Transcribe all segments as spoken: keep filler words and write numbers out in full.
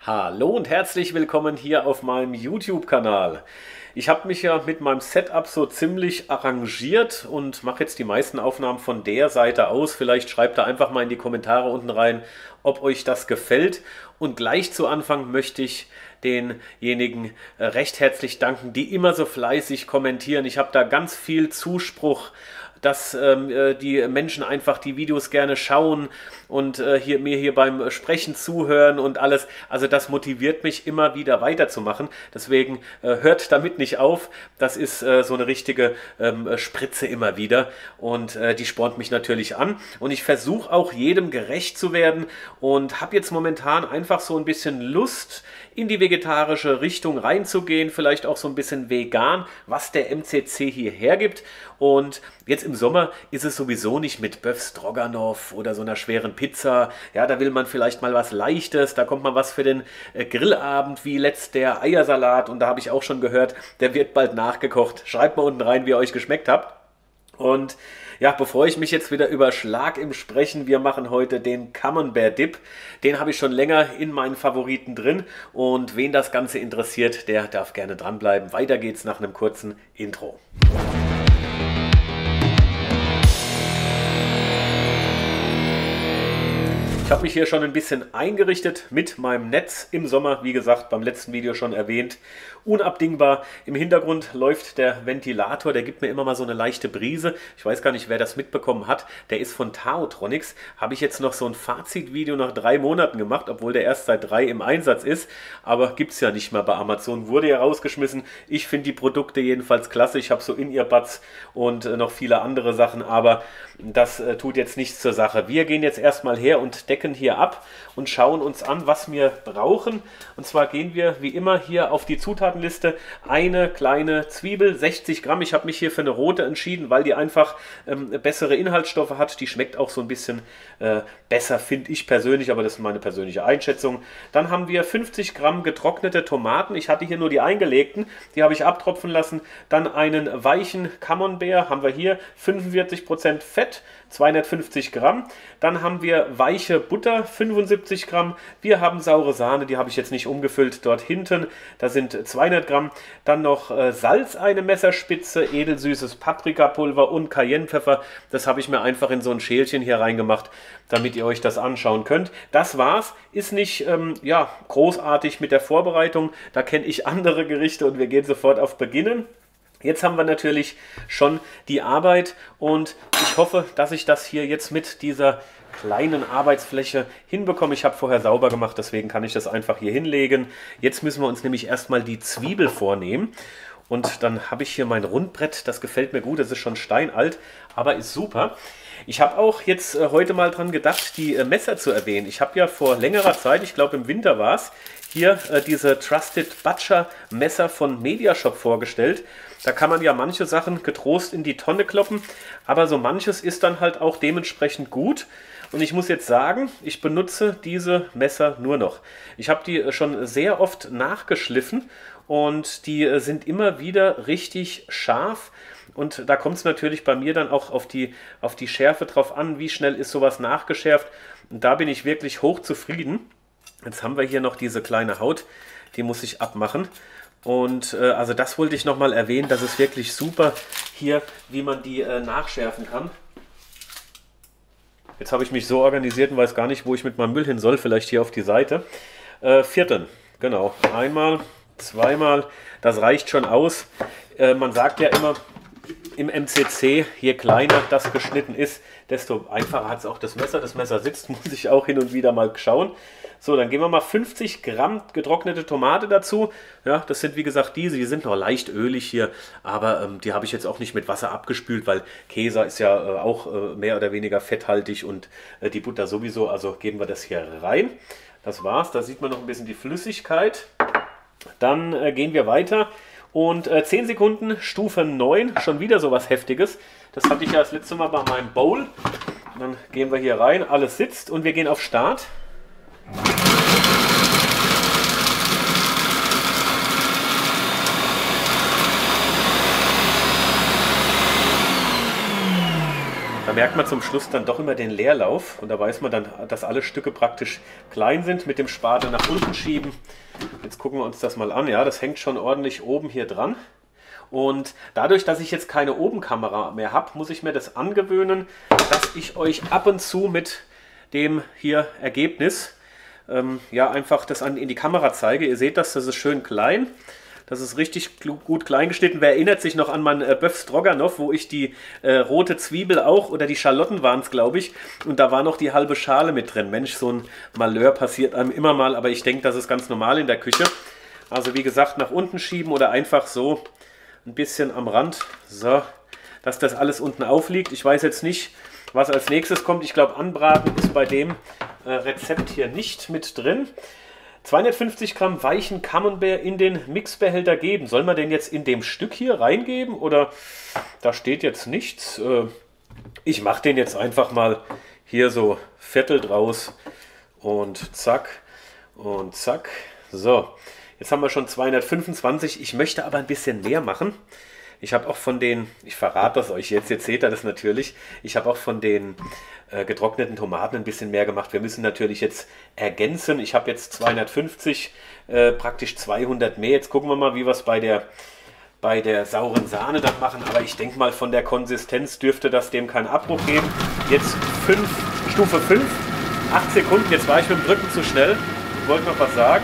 Hallo und herzlich willkommen hier auf meinem YouTube-Kanal. Ich habe mich ja mit meinem Setup so ziemlich arrangiert und mache jetzt die meisten Aufnahmen von der Seite aus. Vielleicht schreibt da einfach mal in die Kommentare unten rein, ob euch das gefällt. Und gleich zu Anfang möchte ich denjenigen recht herzlich danken, die immer so fleißig kommentieren. Ich habe da ganz viel Zuspruch, dass ähm, die Menschen einfach die Videos gerne schauen und äh, hier, mir hier beim Sprechen zuhören und alles. Also das motiviert mich immer wieder weiterzumachen. Deswegen äh, hört damit nicht auf. Das ist äh, so eine richtige ähm, Spritze immer wieder und äh, die spornt mich natürlich an. Und ich versuche auch jedem gerecht zu werden und habe jetzt momentan einfach so ein bisschen Lust, in die vegetarische Richtung reinzugehen, vielleicht auch so ein bisschen vegan, was der M C C hier hergibt. Und jetzt im Sommer ist es sowieso nicht mit Bœuf Stroganoff oder so einer schweren Pizza. Ja, da will man vielleicht mal was Leichtes, da kommt mal was für den äh, Grillabend, wie letzt der Eiersalat. Und da habe ich auch schon gehört, der wird bald nachgekocht. Schreibt mal unten rein, wie ihr euch geschmeckt habt. Und ja, bevor ich mich jetzt wieder überschlag im Sprechen, wir machen heute den Camembert Dip. Den habe ich schon länger in meinen Favoriten drin und wen das Ganze interessiert, der darf gerne dranbleiben. Weiter geht's nach einem kurzen Intro. Ich habe mich hier schon ein bisschen eingerichtet mit meinem Netz im Sommer, wie gesagt, beim letzten Video schon erwähnt. Unabdingbar. Im Hintergrund läuft der Ventilator, der gibt mir immer mal so eine leichte Brise. Ich weiß gar nicht, wer das mitbekommen hat. Der ist von Taotronics. Habe ich jetzt noch so ein Fazitvideo nach drei Monaten gemacht, obwohl der erst seit drei im Einsatz ist. Aber gibt es ja nicht mehr bei Amazon. Wurde ja rausgeschmissen. Ich finde die Produkte jedenfalls klasse. Ich habe so In-Ear-Buds und äh, noch viele andere Sachen, aber das äh, tut jetzt nichts zur Sache. Wir gehen jetzt erstmal her und decken hier ab und schauen uns an, was wir brauchen. Und zwar gehen wir wie immer hier auf die Zutatenliste. Eine kleine Zwiebel, sechzig Gramm. Ich habe mich hier für eine rote entschieden, weil die einfach ähm, bessere Inhaltsstoffe hat. Die schmeckt auch so ein bisschen äh, besser, finde ich persönlich, aber das ist meine persönliche Einschätzung. Dann haben wir fünfzig Gramm getrocknete Tomaten. Ich hatte hier nur die eingelegten, die habe ich abtropfen lassen. Dann einen weichen Camembert haben wir hier, fünfundvierzig Prozent Fett, zweihundertfünfzig Gramm. Dann haben wir weiche Butter, fünfundsiebzig Gramm. Wir haben saure Sahne, die habe ich jetzt nicht umgefüllt, dort hinten. Da sind zweihundert Gramm. Dann noch äh, Salz, eine Messerspitze, edelsüßes Paprikapulver und Cayennepfeffer. Das habe ich mir einfach in so ein Schälchen hier reingemacht, damit ihr euch das anschauen könnt. Das war's. Ist nicht ähm, ja, großartig mit der Vorbereitung. Da kenne ich andere Gerichte und wir gehen sofort auf Beginnen. Jetzt haben wir natürlich schon die Arbeit und ich hoffe, dass ich das hier jetzt mit dieser kleinen Arbeitsfläche hinbekomme. Ich habe vorher sauber gemacht, deswegen kann ich das einfach hier hinlegen. Jetzt müssen wir uns nämlich erstmal die Zwiebel vornehmen. Und dann habe ich hier mein Rundbrett, das gefällt mir gut, das ist schon steinalt, aber ist super. Ich habe auch jetzt äh, heute mal dran gedacht, die äh, Messer zu erwähnen. Ich habe ja vor längerer Zeit, ich glaube im Winter war es, hier äh, diese Trusted Butcher Messer von Mediashop vorgestellt. Da kann man ja manche Sachen getrost in die Tonne kloppen, aber so manches ist dann halt auch dementsprechend gut. Und ich muss jetzt sagen, ich benutze diese Messer nur noch. Ich habe die schon sehr oft nachgeschliffen und die sind immer wieder richtig scharf. Und da kommt es natürlich bei mir dann auch auf die, auf die Schärfe drauf an, wie schnell ist sowas nachgeschärft. Und da bin ich wirklich hoch zufrieden. Jetzt haben wir hier noch diese kleine Haut, die muss ich abmachen. Und äh, also das wollte ich nochmal erwähnen, das ist wirklich super hier, wie man die äh, nachschärfen kann. Jetzt habe ich mich so organisiert und weiß gar nicht, wo ich mit meinem Müll hin soll, vielleicht hier auf die Seite. Äh, vierten, genau, einmal, zweimal, das reicht schon aus. Äh, man sagt ja immer im M C C, je kleiner das geschnitten ist, desto einfacher hat es auch das Messer. Das Messer sitzt, muss ich auch hin und wieder mal schauen. So, dann geben wir mal fünfzig Gramm getrocknete Tomate dazu. Ja, das sind wie gesagt diese, die sind noch leicht ölig hier, aber ähm, die habe ich jetzt auch nicht mit Wasser abgespült, weil Käse ist ja äh, auch äh, mehr oder weniger fetthaltig und äh, die Butter sowieso, also geben wir das hier rein. Das war's, da sieht man noch ein bisschen die Flüssigkeit. Dann äh, gehen wir weiter und äh, zehn Sekunden, Stufe neun, schon wieder sowas Heftiges. Das hatte ich ja das letzte Mal bei meinem Bowl. Dann gehen wir hier rein, alles sitzt und wir gehen auf Start. Dann merkt man zum Schluss dann doch immer den Leerlauf und da weiß man dann, dass alle Stücke praktisch klein sind. Mit dem Spatel nach unten schieben. Jetzt gucken wir uns das mal an. Ja, das hängt schon ordentlich oben hier dran. Und dadurch, dass ich jetzt keine Obenkamera mehr habe, muss ich mir das angewöhnen, dass ich euch ab und zu mit dem hier Ergebnis ähm, ja einfach das an, in die Kamera zeige. Ihr seht das, das ist schön klein. Das ist richtig gut klein geschnitten. Wer erinnert sich noch an meinen äh, Böf Stroganoff, wo ich die äh, rote Zwiebel auch, oder die Schalotten waren es, glaube ich, und da war noch die halbe Schale mit drin. Mensch, so ein Malheur passiert einem immer mal, aber ich denke, das ist ganz normal in der Küche. Also wie gesagt, nach unten schieben oder einfach so ein bisschen am Rand, so, dass das alles unten aufliegt. Ich weiß jetzt nicht, was als nächstes kommt. Ich glaube, anbraten ist bei dem äh, Rezept hier nicht mit drin. zweihundertfünfzig Gramm weichen Camembert in den Mixbehälter geben. Soll man den jetzt in dem Stück hier reingeben oder da steht jetzt nichts? Äh, ich mache den jetzt einfach mal hier so Viertel draus und zack und zack. So, jetzt haben wir schon zweihundertfünfundzwanzig. Ich möchte aber ein bisschen mehr machen. Ich habe auch von den, ich verrate das euch jetzt, jetzt seht ihr das natürlich, ich habe auch von den äh, getrockneten Tomaten ein bisschen mehr gemacht. Wir müssen natürlich jetzt ergänzen. Ich habe jetzt zweihundertfünfzig, äh, praktisch zweihundert mehr. Jetzt gucken wir mal, wie wir es bei der, bei der sauren Sahne dann machen. Aber ich denke mal, von der Konsistenz dürfte das dem keinen Abbruch geben. Jetzt fünf, Stufe fünf, acht Sekunden. Jetzt war ich mit dem Drücken zu schnell. Ich wollte noch was sagen.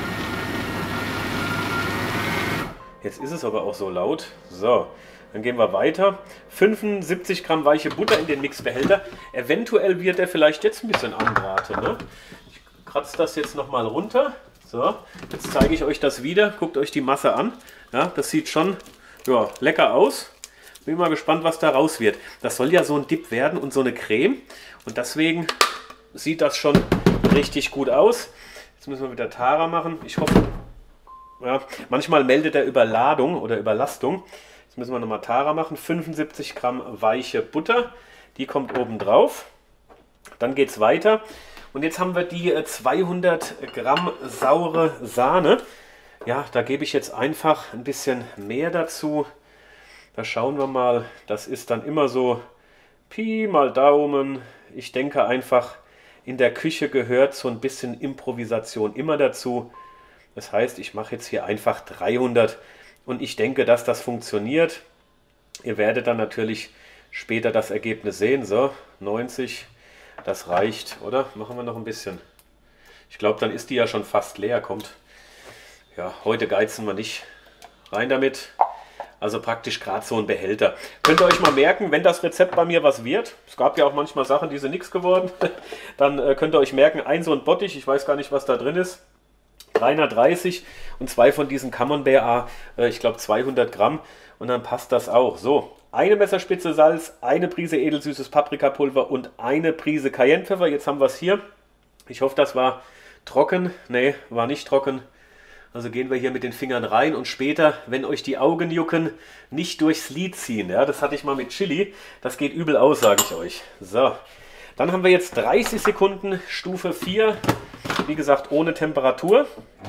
Jetzt ist es aber auch so laut. So, dann gehen wir weiter. fünfundsiebzig Gramm weiche Butter in den Mixbehälter. Eventuell wird er vielleicht jetzt ein bisschen anbraten. Ne? Ich kratze das jetzt nochmal runter. So, jetzt zeige ich euch das wieder. Guckt euch die Masse an. Ja, das sieht schon ja, lecker aus. Bin mal gespannt, was da raus wird. Das soll ja so ein Dip werden und so eine Creme. Und deswegen sieht das schon richtig gut aus. Jetzt müssen wir wieder Tara machen. Ich hoffe... Ja, manchmal meldet er Überladung oder Überlastung. Jetzt müssen wir nochmal Tara machen. fünfundsiebzig Gramm weiche Butter. Die kommt oben drauf. Dann geht es weiter. Und jetzt haben wir die zweihundert Gramm saure Sahne. Ja, da gebe ich jetzt einfach ein bisschen mehr dazu. Da schauen wir mal. Das ist dann immer so Pi mal Daumen. Ich denke einfach, in der Küche gehört so ein bisschen Improvisation immer dazu. Das heißt, ich mache jetzt hier einfach dreihundert und ich denke, dass das funktioniert. Ihr werdet dann natürlich später das Ergebnis sehen. So, neunzig, das reicht, oder? Machen wir noch ein bisschen. Ich glaube, dann ist die ja schon fast leer. Kommt. Ja, heute geizen wir nicht. Rein damit. Also praktisch gerade so ein Behälter. Könnt ihr euch mal merken, wenn das Rezept bei mir was wird. Es gab ja auch manchmal Sachen, die sind nichts geworden. Dann äh, könnt ihr euch merken, ein so ein Bottich, ich weiß gar nicht, was da drin ist. dreihundertdreißig und zwei von diesen Camembert, äh, ich glaube zweihundert Gramm und dann passt das auch. So, eine Messerspitze Salz, eine Prise edelsüßes Paprikapulver und eine Prise Cayennepfeffer. Jetzt haben wir es hier. Ich hoffe, das war trocken. Ne, war nicht trocken. Also gehen wir hier mit den Fingern rein und später, wenn euch die Augen jucken, nicht durchs Lid ziehen. Ja, das hatte ich mal mit Chili. Das geht übel aus, sage ich euch. So, dann haben wir jetzt dreißig Sekunden, Stufe vier. Wie gesagt, ohne Temperatur.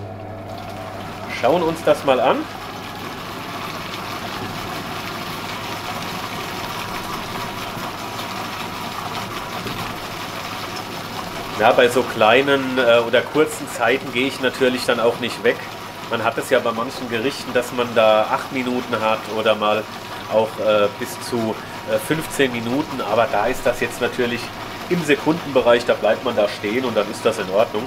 Schauen uns das mal an. Ja, bei so kleinen äh, oder kurzen Zeiten gehe ich natürlich dann auch nicht weg. Man hat es ja bei manchen Gerichten, dass man da acht Minuten hat oder mal auch äh, bis zu äh, fünfzehn Minuten. Aber da ist das jetzt natürlich im Sekundenbereich, da bleibt man da stehen und dann ist das in Ordnung.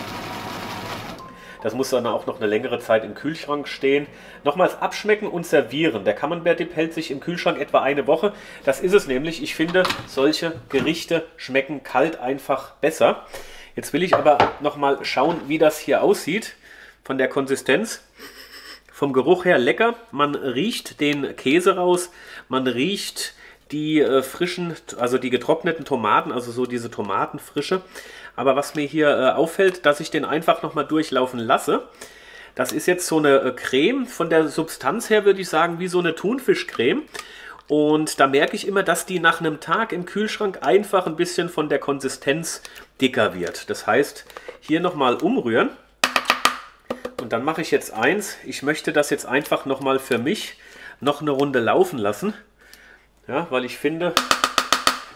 Das muss dann auch noch eine längere Zeit im Kühlschrank stehen. Nochmals abschmecken und servieren. Der Camembert-Dip hält sich im Kühlschrank etwa eine Woche. Das ist es nämlich. Ich finde, solche Gerichte schmecken kalt einfach besser. Jetzt will ich aber nochmal schauen, wie das hier aussieht von der Konsistenz. Vom Geruch her lecker. Man riecht den Käse raus. Man riecht die äh, frischen, also die getrockneten Tomaten, also so diese Tomatenfrische. Aber was mir hier äh, auffällt, dass ich den einfach nochmal durchlaufen lasse. Das ist jetzt so eine äh, Creme. Von der Substanz her würde ich sagen, wie so eine Thunfischcreme. Und da merke ich immer, dass die nach einem Tag im Kühlschrank einfach ein bisschen von der Konsistenz dicker wird. Das heißt, hier nochmal umrühren. Und dann mache ich jetzt eins. Ich möchte das jetzt einfach nochmal für mich noch eine Runde laufen lassen. Ja, weil ich finde,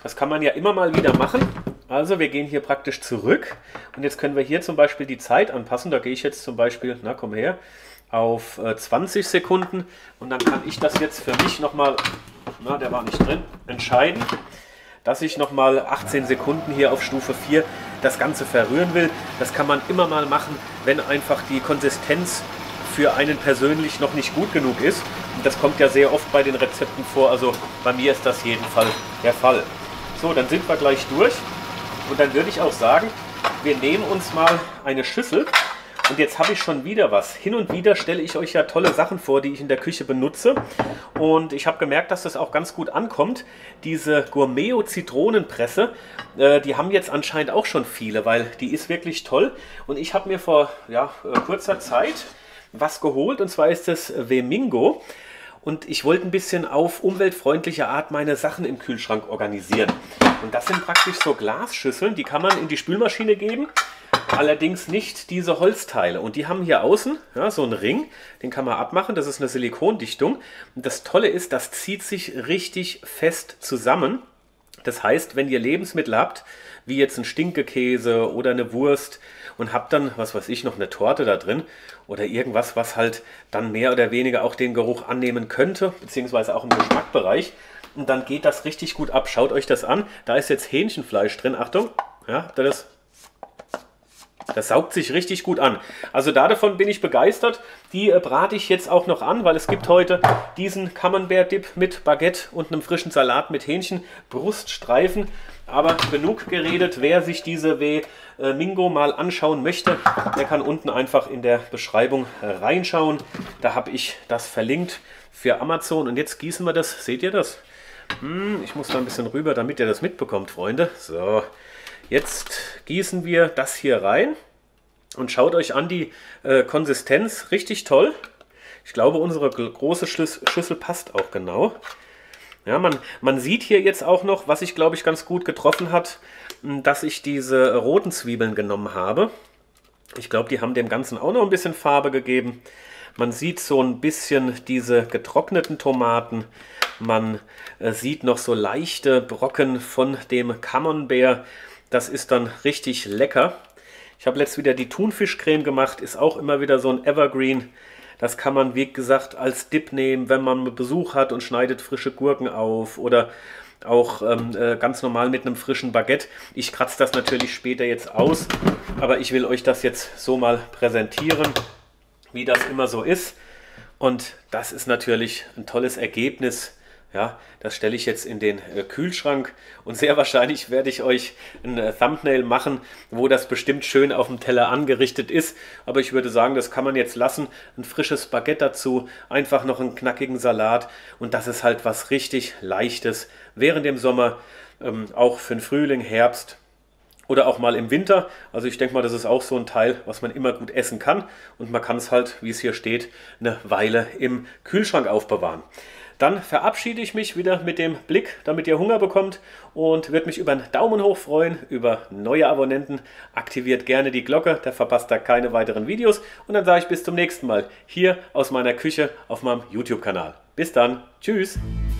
Das kann man ja immer mal wieder machen. Also wir gehen hier praktisch zurück und jetzt können wir hier zum Beispiel die Zeit anpassen. Da gehe ich jetzt zum Beispiel, na komm her, auf äh, zwanzig Sekunden und dann kann ich das jetzt für mich nochmal, na der war nicht drin, entscheiden, dass ich nochmal achtzehn Sekunden hier auf Stufe vier das Ganze verrühren will. Das kann man immer mal machen, wenn einfach die Konsistenz für einen persönlich noch nicht gut genug ist. Und das kommt ja sehr oft bei den Rezepten vor, also bei mir ist das jedenfalls der Fall. So, dann sind wir gleich durch und dann würde ich auch sagen, wir nehmen uns mal eine Schüssel. Und jetzt habe ich schon wieder was. Hin und wieder stelle ich euch ja tolle Sachen vor, die ich in der Küche benutze. Und ich habe gemerkt, dass das auch ganz gut ankommt. Diese Gourmeo Zitronenpresse, äh, die haben jetzt anscheinend auch schon viele, weil die ist wirklich toll. Und ich habe mir vor ja, kurzer Zeit was geholt, und zwar ist das Wemingo. Und ich wollte ein bisschen auf umweltfreundliche Art meine Sachen im Kühlschrank organisieren. Und das sind praktisch so Glasschüsseln, die kann man in die Spülmaschine geben. Allerdings nicht diese Holzteile. Und die haben hier außen ja, so einen Ring, den kann man abmachen. Das ist eine Silikondichtung. Und das Tolle ist, das zieht sich richtig fest zusammen. Das heißt, wenn ihr Lebensmittel habt, wie jetzt ein Stinkekäse oder eine Wurst und habt dann, was weiß ich, noch eine Torte da drin oder irgendwas, was halt dann mehr oder weniger auch den Geruch annehmen könnte, beziehungsweise auch im Geschmackbereich. Und dann geht das richtig gut ab. Schaut euch das an. Da ist jetzt Hähnchenfleisch drin. Achtung, ja, habt ihr das? Das saugt sich richtig gut an. Also davon bin ich begeistert. Die äh, brate ich jetzt auch noch an, weil es gibt heute diesen Camembert-Dip mit Baguette und einem frischen Salat mit Hähnchenbruststreifen. Aber genug geredet. Wer sich diese Wemingo mal anschauen möchte, der kann unten einfach in der Beschreibung äh, reinschauen. Da habe ich das verlinkt für Amazon. Und jetzt gießen wir das. Seht ihr das? Hm, ich muss da ein bisschen rüber, damit ihr das mitbekommt, Freunde. So. Jetzt gießen wir das hier rein und schaut euch an die äh, Konsistenz, richtig toll. Ich glaube, unsere große Schüssel passt auch genau. Ja, man, man sieht hier jetzt auch noch, was ich glaube ich ganz gut getroffen hat, dass ich diese roten Zwiebeln genommen habe. Ich glaube, die haben dem Ganzen auch noch ein bisschen Farbe gegeben. Man sieht so ein bisschen diese getrockneten Tomaten. Man äh, sieht noch so leichte Brocken von dem Camembert. Das ist dann richtig lecker. Ich habe letztes wieder die Thunfischcreme gemacht, ist auch immer wieder so ein Evergreen. Das kann man, wie gesagt, als Dip nehmen, wenn man Besuch hat und schneidet frische Gurken auf oder auch ähm, äh, ganz normal mit einem frischen Baguette. Ich kratze das natürlich später jetzt aus, aber ich will euch das jetzt so mal präsentieren, wie das immer so ist. Und das ist natürlich ein tolles Ergebnis. Ja, das stelle ich jetzt in den äh, Kühlschrank und sehr wahrscheinlich werde ich euch ein äh, Thumbnail machen, wo das bestimmt schön auf dem Teller angerichtet ist. Aber ich würde sagen, das kann man jetzt lassen. Ein frisches Baguette dazu, einfach noch einen knackigen Salat und das ist halt was richtig Leichtes während dem Sommer, ähm, auch für den Frühling, Herbst oder auch mal im Winter. Also ich denke mal, das ist auch so ein Teil, was man immer gut essen kann und man kann es halt, wie es hier steht, eine Weile im Kühlschrank aufbewahren. Dann verabschiede ich mich wieder mit dem Blick, damit ihr Hunger bekommt und würde mich über einen Daumen hoch freuen, über neue Abonnenten. Aktiviert gerne die Glocke, da verpasst ihr keine weiteren Videos. Und dann sage ich bis zum nächsten Mal hier aus meiner Küche auf meinem YouTube-Kanal. Bis dann, tschüss!